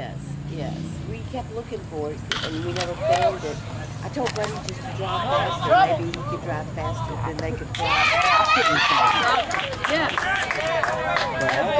Yes, yes. We kept looking for it, and we never found it. I told Buddy just to drive faster. Maybe he could drive faster than they could fly. I couldn't find it. Yeah. Well,